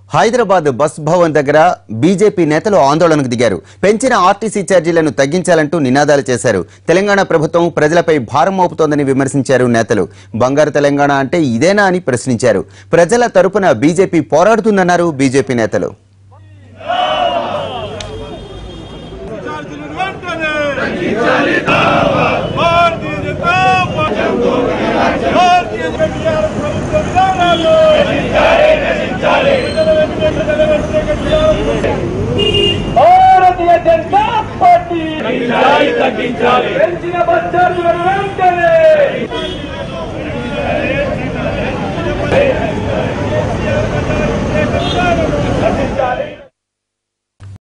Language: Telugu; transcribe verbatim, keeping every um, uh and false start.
హైదరాబాద్ బస్ భవన్ దగ్గర బీజేపీ నేతలు ఆందోళనకు దిగారు. పెంచిన ఆర్టీసీ ఛార్జీలను తగ్గించాలంటూ నినాదాలు చేశారు. తెలంగాణ ప్రభుత్వం ప్రజలపై భారం మోపుతోందని విమర్శించారు నేతలు. బంగారు తెలంగాణ అంటే ఇదేనా అని ప్రశ్నించారు. ప్రజల తరపున బీజేపీ పోరాడుతుందన్నారు బీజేపీ నేతలు. భారతీయ జనతా పార్టీ పెంచిన బస్ ఛార్జీలను వెంటనే